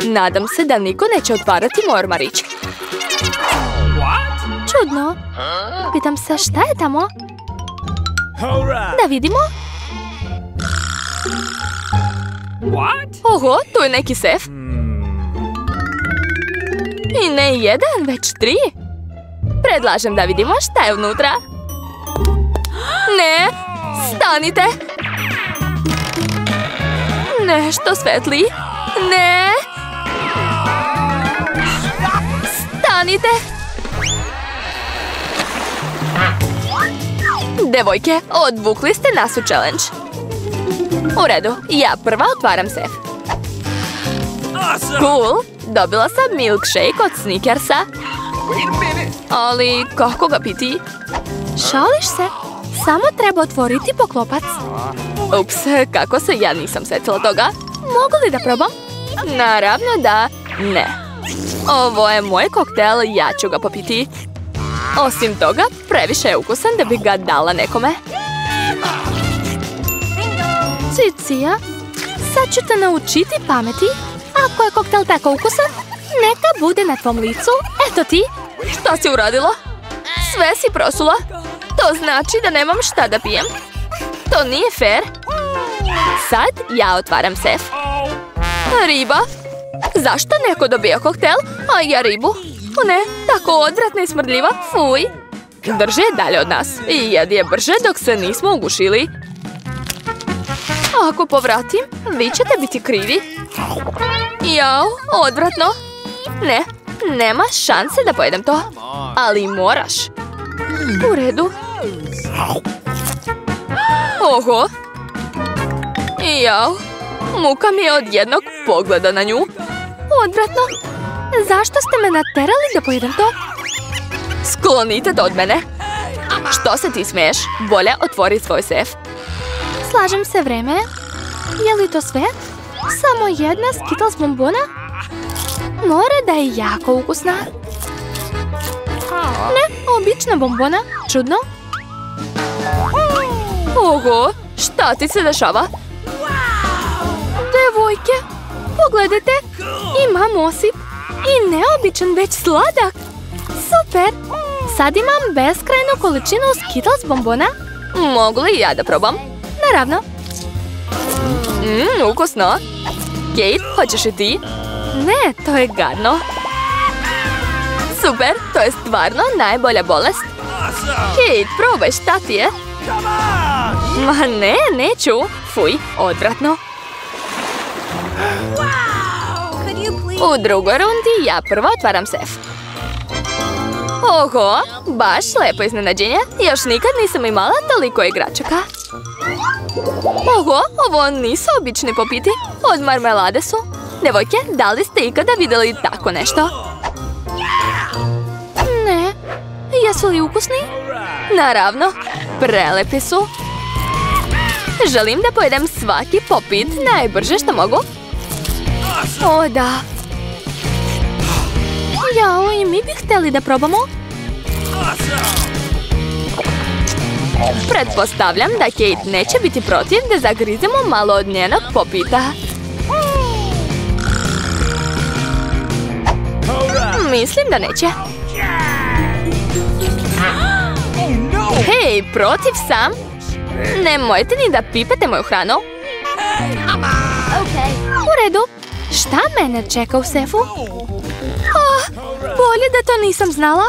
Nadam se da niko neće otvarati moj ormarić. Čudno. Pitam se šta je tamo? Da vidimo. Oho, tu je neki sef. I ne jedan, već 3. Predlažem da vidimo šta je unutra. Ne, stanite. Nešto svetli. Ne. Stanite. Devojke, odvukli ste nas u challenge. U redu, ja prva otvaram sef. Cool, dobila sam milkshake od Snickersa. Ali kako ga piti? Šališ se? Samo treba otvoriti poklopac. Ups, kako se ja nisam sjetila toga. Mogu li da probam? Naravno da ne. Ovo je moj koktel, ja ću ga popiti. Osim toga, previše je ukusan da bi ga dala nekome. Cicija, sad ću te naučiti pameti. Ako je koktel tako ukusan, neka bude na tvom licu. Eto ti. Šta si uradila? Sve si prosula. To znači da nemam šta da pijem. To nije fair. Sad ja otvaram sef. Riba? Zašto neko dobija koktel, a ja ribu? O ne, tako odvratna i smrdljiva. Fuj. Drži je dalje od nas. I jedi je brže dok se nismo ugušili. Ako povratim, vi ćete biti krivi. Jao, odvratno. Ne, nema šanse da pojedem to. Ali moraš. U redu. Oho. Jao, muka mi je od jednog pogleda na nju. Odvratno. Zašto ste me naterali da pojedem to? Sklonite to od mene. Što se ti smiješ? Bolje otvori svoj sef. Slažem se, vreme. Je li to sve? Samo jedna Skittles bombona? Mora da je jako ukusna. Ne, obična bombona. Čudno. Oho, šta ti se dešava? Devojke, pogledajte. Imam osip. I neobičan, već sladak. Super. Sad imam beskrajnu količinu Skittles bombona. Mogu li ja da probam? Naravno. Ukusno. Kate, hoćeš i ti? Ne, to je gadno. Super, to je stvarno najbolja bolest. Kate, probaj, šta ti je? Ma ne, neću. Fuj, odvratno. U drugoj rundi ja prvo otvaram sef. Oho, baš lepo iznenađenje. Još nikad nisam imala toliko igračaka. Oho, ovo nisu obični popiti. Od marmelade su. Devojke, da li ste ikada vidjeli tako nešto? Ne. Jesu li ukusni? Naravno, prelepi su. Želim da pojedem svaki popit najbrže što mogu. O, da. Jao, i mi bi htjeli da probamo. Pretpostavljam da Kate neće biti protiv da zagrizemo malo od njenog popita. Mislim da neće. Hej, protiv sam. Nemojte ni da pipete moju hranu. U redu. Šta mene čeka u sefu? Bolje da to nisam znala.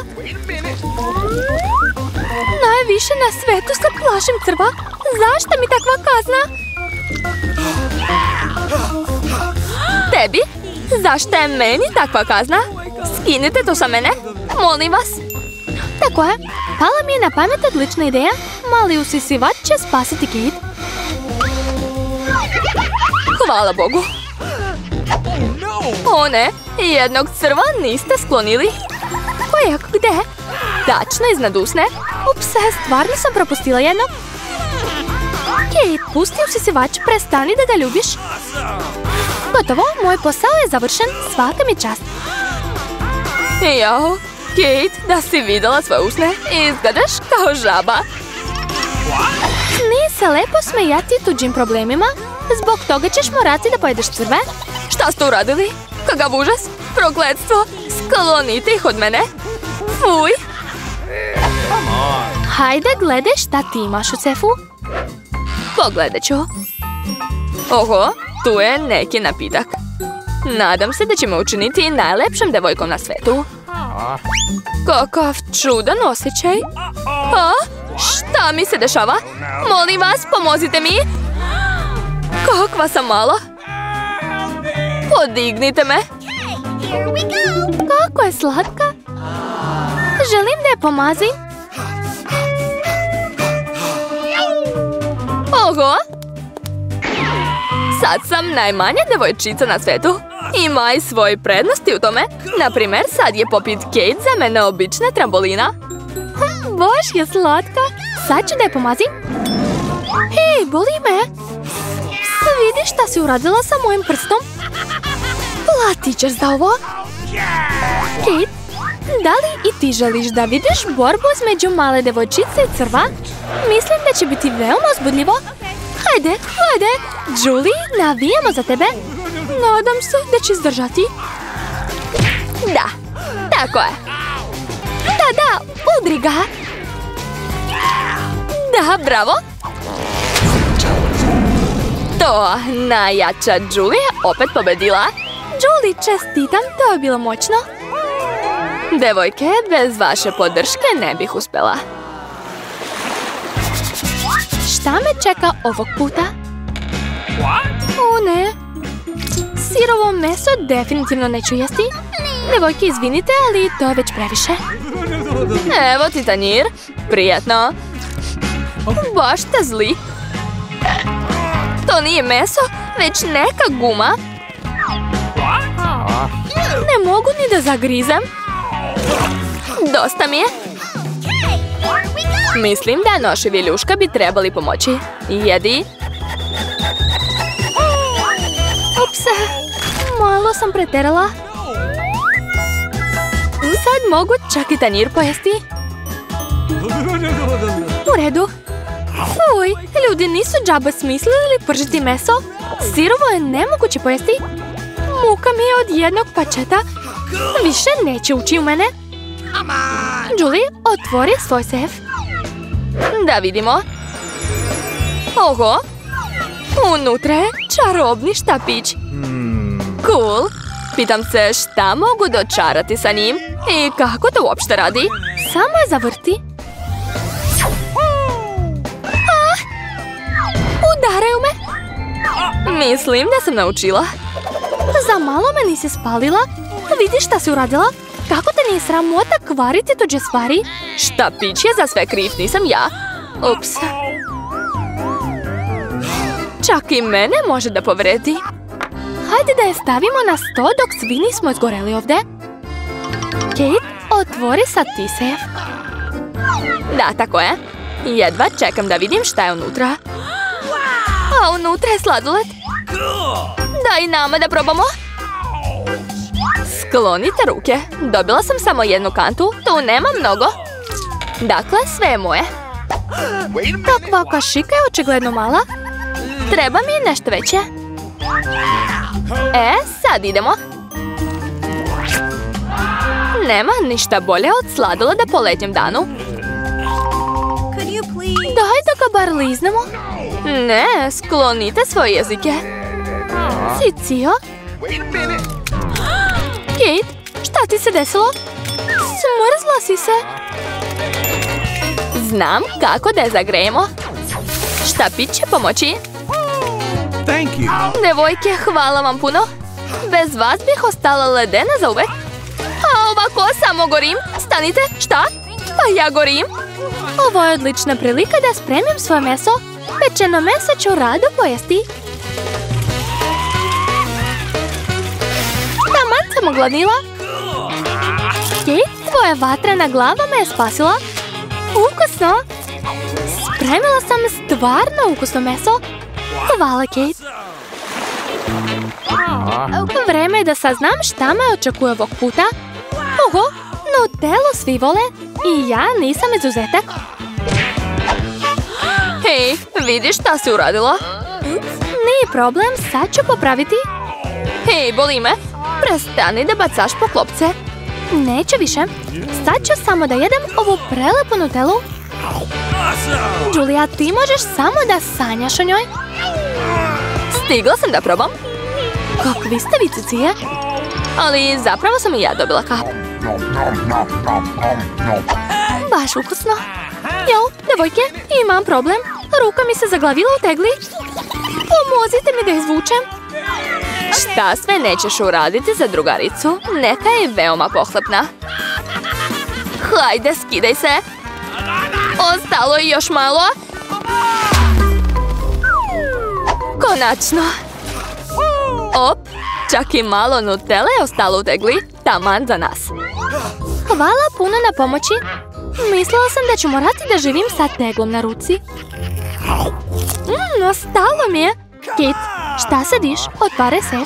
Najviše na svetu se plašim crva. Zašto mi takva kazna? Tebi? Zašto je meni takva kazna? Skinite to sa mene, molim vas. Tako je, pala mi je na pamet odlična ideja. Mali usisivač će spasiti Kate. Hvala Bogu. O ne, jednog crva niste sklonili. Kojeg, gde? Tačno iznad usne. Ups, stvarno sam propustila jedno. Kate, pusti usisivač, prestani da ga ljubiš. Gotovo, moj posao je završen, svaka mi čast. Jao, Kate, da si vidjela svoje usne, izgledaš kao žaba. Nije se lepo smejati tuđim problemima, zbog toga ćeš morati da pojedeš crve. Šta ste uradili? Kakav užas! Prokletstvo! Sklonite ih od mene! Fuj! Hajde, gledaj šta ti imaš u sefu. Pogledat ću. Oho, tu je neki napitak. Nadam se da će me učiniti najlepšom devojkom na svetu. Kakav čudan osjećaj. A? Šta mi se dešava? Molim vas, pomozite mi. Kakva sam mala. Podignite me. Kako je slatka. Želim da je pomazim. Oho! Sad sam najmanja devojčica na svetu. Ima i svoje prednosti u tome. Naprimer, sad je popit Kate za mene obična trambolina. Baš je slatka. Sad ću da je pomazim. Hej, boli me. Vidiš šta si uradila sa mojim prstom? Platit ćeš za ovo. Kate, da li i ti želiš da vidiš borbu između male devojčice i crva? Mislim da će biti veoma uzbudljivo. Hajde, hajde. Julie, navijamo za tebe. Nadam se da će izdržati. Da, tako je. Da, udri ga. Da, bravo. To, najjača Julie opet pobedila. Julie, čestitam, to je bilo moćno. Devojke, bez vaše podrške ne bih uspjela. Šta me čeka ovog puta? O ne. Sirovo meso definitivno neću jesti. Devojke, izvinite, ali to je već previše. Evo ti tanjir. Prijatno. Baš ste zli. To nije meso, već neka guma. Ne mogu ni da zagrizem. Dosta mi je. Mislim da nož i viljuška bi trebali pomoći. Jedi. Ups, malo sam preterala. Sad mogu čak i tanjir pojesti. U redu. Fuj, ljudi nisu džaba smislili pržiti meso. Sirovo je nemoguće pojesti. Muka mi je od jednog pačeta. Više neće ući u mene. Julie, otvori svoj sef. Da vidimo. Oho. Unutra je čarobni štapić. Cool. Pitam se šta mogu dočarati sa njim i kako to uopšte radi. Samo je zavrti. Udaraju me. Mislim da sam naučila. Za malo me nisi spalila. Vidiš šta si uradila? Kako te nije sramota kvariti tuđe stvari? Štapić je za sve kriv, nisam ja. Ups. Čak i mene može da povredi. Hajde da je stavimo na sto dok svi nismo izgoreli ovdje. Kate, otvori sad ti sef. Da, tako je. Jedva čekam da vidim šta je unutra. A unutra je sladoled. Daj nama da probamo. Sklonite ruke. Dobila sam samo jednu kantu. Tu nema mnogo. Dakle, sve je moje. Takva kašika je očigledno mala. Treba mi nešto veće. Sad idemo. Nema ništa bolje od sladoleda po letnjem danu. Daj da ga bar liznemo. Ne, sklonite svoje jezike. Cicio? Kate, šta ti se desilo? Smrzla si se. Znam kako da je zagrejemo. Štapić će pomoći. Devojke, hvala vam puno. Bez vas bih ostala ledena za uvek. A ovako samo gorim. Stanite, šta? Pa ja gorim. Ovo je odlična prilika da spremim svoje meso. Pečeno meso ću rado pojesti. Taman sam ogladnila. Kate, tvoja vatrena glava me je spasila. Ukusno. Spremila sam stvarno ukusno meso. Hvala, Kate. Vreme je da saznam šta me očekuje ovog puta. Oho, Nutellu svi vole i ja nisam izuzetak. Hej, vidiš šta si uradila? Nije problem, sad ću popraviti. Hej, boli me. Prestani da bacaš po klopce. Neću više. Sad ću samo da jedem ovu prelepu Nutellu. Julia, ti možeš samo da sanjaš o njoj. Stigla sam da probam. Kakvi ste vi cicije? Ali zapravo sam i ja dobila kap. Baš ukusno. Jao, devojke, imam problem. Ruka mi se zaglavila u tegli. Pomozite mi da izvučem. Šta sve nećeš uraditi za drugaricu? Neka je veoma pohlepna. Hajde, skidaj se. Ostalo je još malo. Konačno. Op, čak i malo Nutelle je ostalo u tegli. Taman za nas. Hvala puno na pomoći. Mislila sam da ću morati da živim sa teglom na ruci. Ostalo mi je. Kate, šta sediš? Otvaraj sef.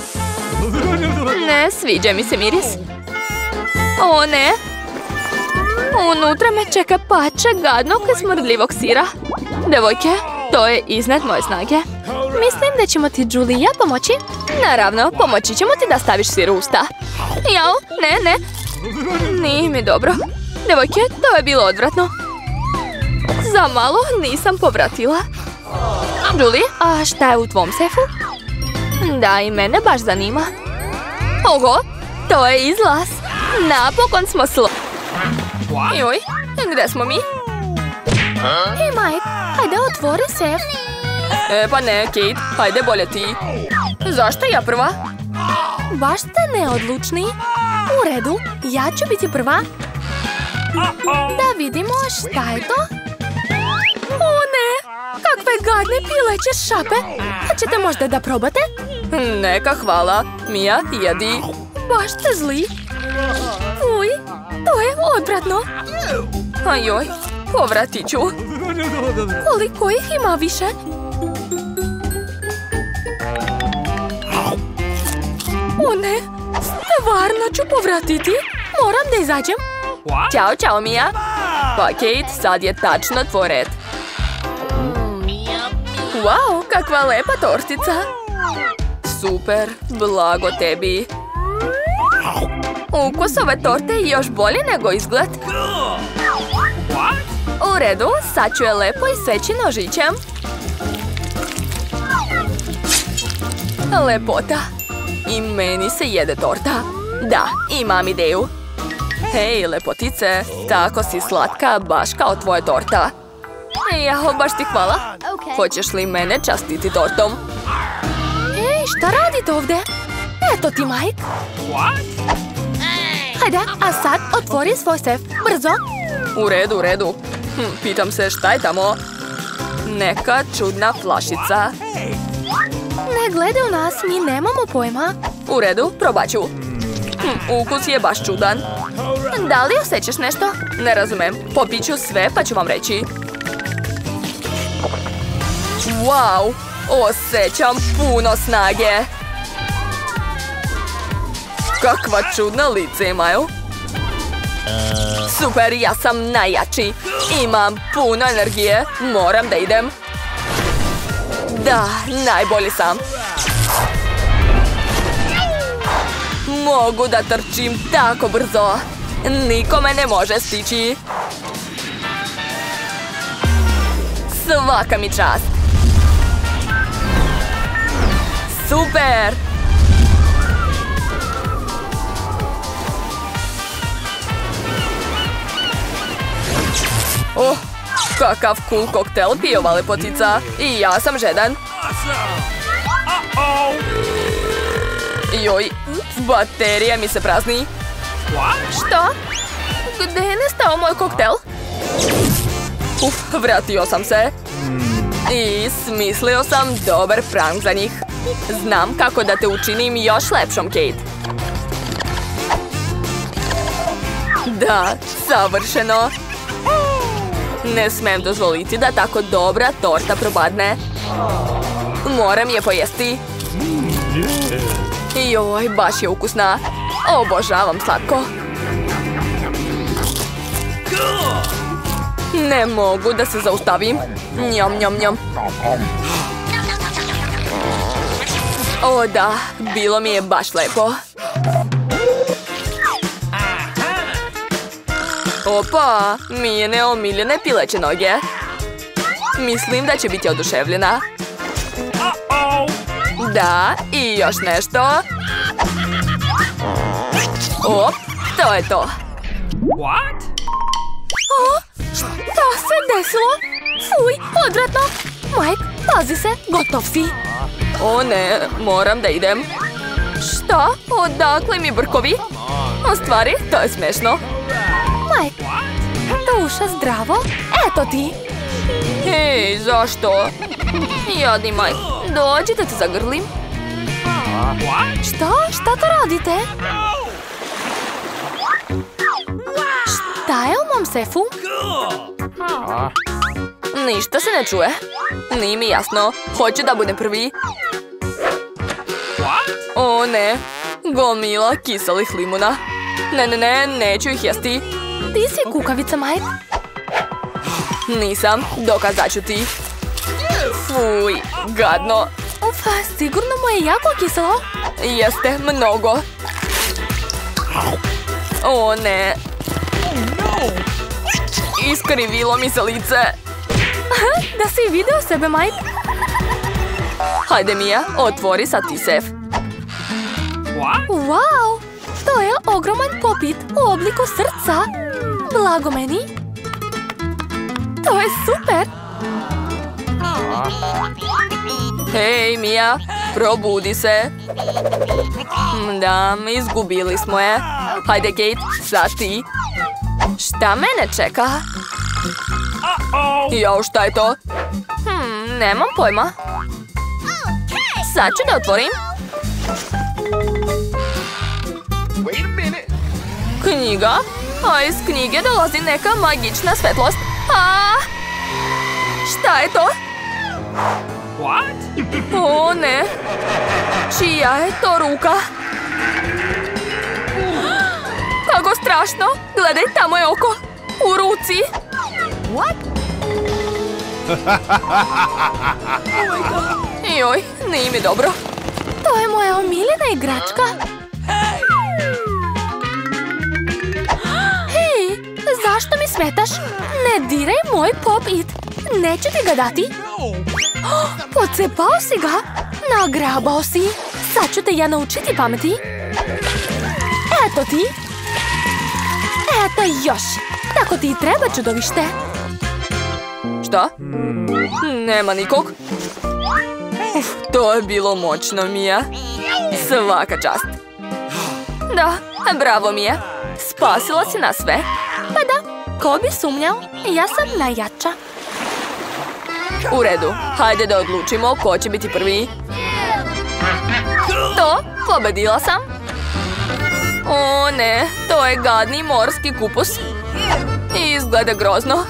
Ne sviđa mi se miris. O ne. Unutra me čeka pača gadnog i smrdljivog sira. Devojke, to je iznad moje snage. Mislim da ćemo ti, Julia, pomoći. Naravno, pomoći ćemo ti da staviš sir u usta. Jao, ne. Nije mi dobro. Devojke, to je bilo odvratno. Za malo nisam povratila. Julie, a šta je u tvom sefu? Da, i mene baš zanima. Oho, to je izlaz. Napokon smo Joj, gde smo mi? Hej, Mike, hajde otvori sef. Pa ne, Kate, hajde bolje ti. Zašto ja prva? Baš ste neodlučni. U redu, ja ću biti prva. Da vidimo šta je to. O ne, kakve gadne pileće šape. Hoćete možda da probate? Neka, hvala. Mija, jedi. Baš ste zli. Uj, to je odvratno. Ajoj, povratit ću. Koliko ih ima više? O ne, stvarno ću povratiti. Moram da izađem. Ćao, Mija. Pa Kate, sad je tačno tvoj red. Wow, kakva lepa tortica. Super, blago tebi. Ukus ove torte je još bolji nego izgled. U redu, sad ću je lepo iseći nožićem. Lepota. I meni se jede torta. Da, imam ideju. Hej, lepotice, tako si slatka, baš kao tvoja torta. Jao, baš ti hvala. Hoćeš li mene častiti tortom? Ej, šta radite ovdje? Eto ti, Mike. Hajde, a sad otvori svoj sef, brzo. U redu. Pitam se šta je tamo. Neka čudna flašica. Ne gledaj u nas, mi nemamo pojma. U redu, probat ću. Ukus je baš čudan. Da li osjećaš nešto? Ne razumem. Popit ću sve pa ću vam reći. Wow, osjećam puno snage. Kakva čudna lice imaju. Super, ja sam najjači. Imam puno energije. Moram da idem. Da, najbolji sam. Mogu da trčim tako brzo. Niko me ne može stići. Svaka mi čast. Super! Oh, kakav cool koktel pije ova lepotica. I ja sam žedan. Joj, baterija mi se prazni. Što? Gde je nestao moj koktel? Vratio sam se. I smislio sam dobar prank za njih. Znam kako da te učinim još lepšom, Kate. Da, savršeno. Ne smem dozvoliti da tako dobra torta propadne. Moram je pojesti. Joj, baš je ukusna. Obožavam slatko. Ne mogu da se zaustavim. Njom, njom, njom. O da, bilo mi je baš lepo. Opa, Mijine omiljene pileće noge. Mislim da će biti oduševljena. Da, i još nešto. Op, to je to. O, šta se desilo? Fuj, odvratno. Mike, pazi se, gotov si. O ne, moram da idem. Šta? Odakle mi brkovi? U stvari, to je smešno. Mike, duša zdravo? Eto ti. Hej, zašto? Jadni Mike, dođi da te zagrlim. Šta to radite? Šta je u mom sefu? Ništa se ne čuje. Nije mi jasno. Hoću da budem prvi. O ne, gomila kiselih limuna. Ne, neću ih jesti. Ti si kukavica, Mike. Nisam, dokazat ću ti. Fuj, gadno. Uf, sigurno mu je jako kiselo. Jeste, mnogo. O ne. Iskrivilo mi se lice. Da si video sebe, Mike. Hajde, Mia, otvori sad ti sef. Wow, to je ogroman popit u obliku srca. Blago meni. To je super. Hej, Mia, probudi se. Da, izgubili smo je. Hajde, Kate, sad ti. Šta mene čeka? Jao, šta je to? Nemam pojma. Sad ću da otvorim. Knjiga? A iz knjige dolazi neka magična svetlost. Šta je to? O ne. Čija je to ruka? Kako strašno. Gledaj, tamo je oko. U ruci. Joj, nije mi dobro. To je moja omiljena igračka. Hej, zašto mi smetaš? Ne diraj moj pop-it. Neću ti ga dati. Pocepao si ga. Nagrabao si. Sad ću te ja naučiti pameti. Eto ti. Eto još. Tako ti i treba, čudovište. Šta? Nema nikog. Uf, to je bilo moćno, Mia. Svaka čast. Da, bravo, Mia. Spasila si nas sve. Pa da, ko bi sumnjao, ja sam najjača. U redu, hajde da odlučimo ko će biti prvi. To, pobedila sam. O ne, to je gadni morski kupus. Izgleda grozno.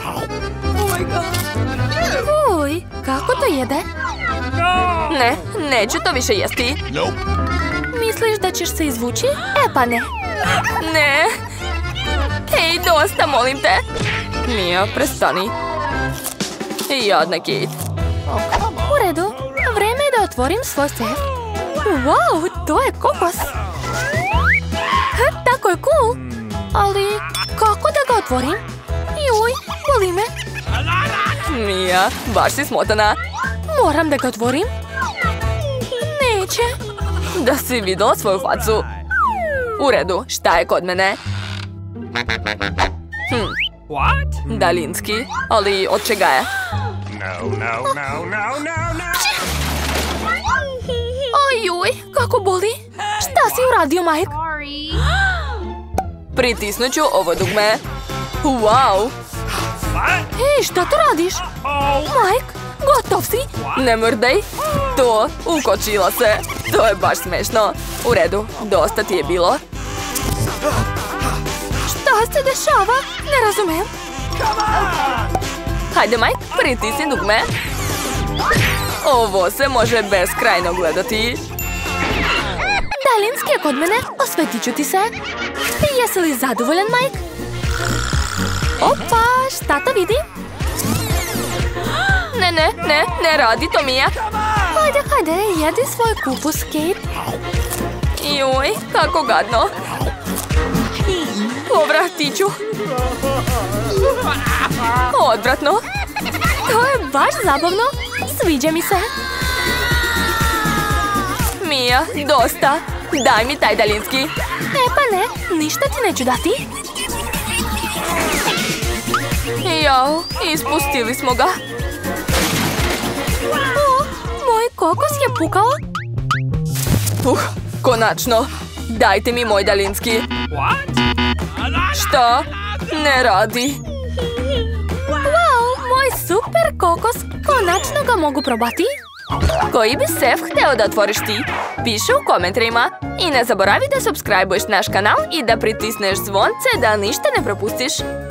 Uj, kako to jede? Ne, neću to više jesti. Misliš da ćeš se izvući? E pa ne. Ne. Hej, dosta, molim te. Mia, prestani. Jadna Kate. U redu, vreme je da otvorim svoj sef. Wow, to je kokos. Tako je cool. Ali, kako da ga otvorim? Juj, boli me. Mia, baš si smotana. Moram da ga otvorim. Neće. Da si videla svoju facu. U redu, šta je kod mene? Daljinski, ali od čega je? Ojuj, kako boli. Šta si uradio, Mike? Pritisnut ću ovo dugme. Wow. Hej, šta to radiš? Mike, gotov si? Ne mrdaj. To, ukočila se. To je baš smešno. U redu, dosta ti je bilo. Šta se dešava? Ne razumem. Hajde, Mike, pritisni dugme. Ovo se može beskrajno gledati. Daljinski je kod mene, osvetit ću ti se. Jesi li zadovoljan, Mike? Opa, šta to vidi? Ne radi to, Mia. Hajde, jedi svoj kupus, Kate. Juj, kako gadno. O, vratiću! Odvratno! To je baš zabavno! Sviđa mi se! Mija, dosta! Daj mi taj daljinski! Pa ne, ništa ti neću dati! Jao, ispustili smo ga! O, moj kokos je pukao! Konačno! Dajte mi moj daljinski! Šta? Ne radi! Wow, moj super kokos! Konačno ga mogu probati! Koji bi sef hteo da otvoriš ti? Piši u komentarima! I ne zaboravi da subscribe-uješ naš kanal i da pritisneš zvonce da ništa ne propustiš!